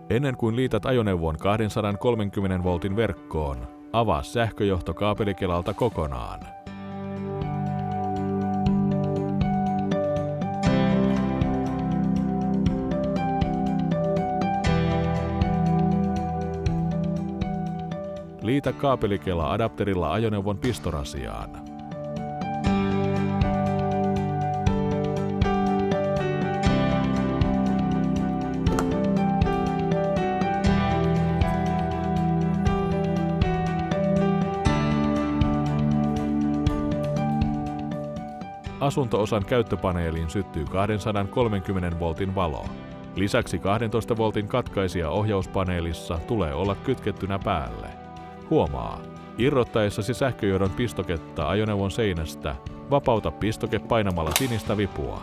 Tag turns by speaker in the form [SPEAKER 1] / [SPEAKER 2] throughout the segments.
[SPEAKER 1] Ennen kuin liität ajoneuvon 230 voltin verkkoon, avaa sähköjohto kaapelikelalta kokonaan. Liitä kaapelikela adapterilla ajoneuvon pistorasiaan. Asunto-osan käyttöpaneeliin syttyy 230 voltin valo. Lisäksi 12 voltin katkaisija ohjauspaneelissa tulee olla kytkettynä päälle. Huomaa, irrottaessasi sähköjohdon pistoketta ajoneuvon seinästä, vapauta pistoke painamalla sinistä vipua.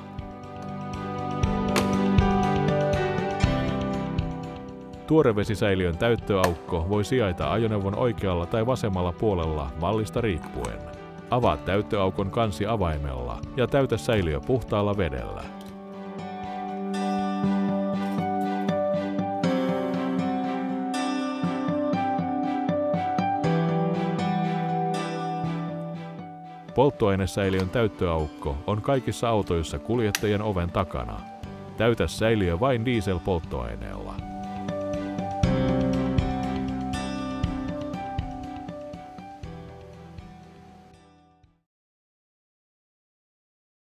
[SPEAKER 1] Tuorevesisäiliön täyttöaukko voi sijaita ajoneuvon oikealla tai vasemmalla puolella mallista riippuen. Avaa täyttöaukon kansi avaimella ja täytä säiliö puhtaalla vedellä. Polttoainesäiliön täyttöaukko on kaikissa autoissa kuljettajan oven takana. Täytä säiliö vain dieselpolttoaineella.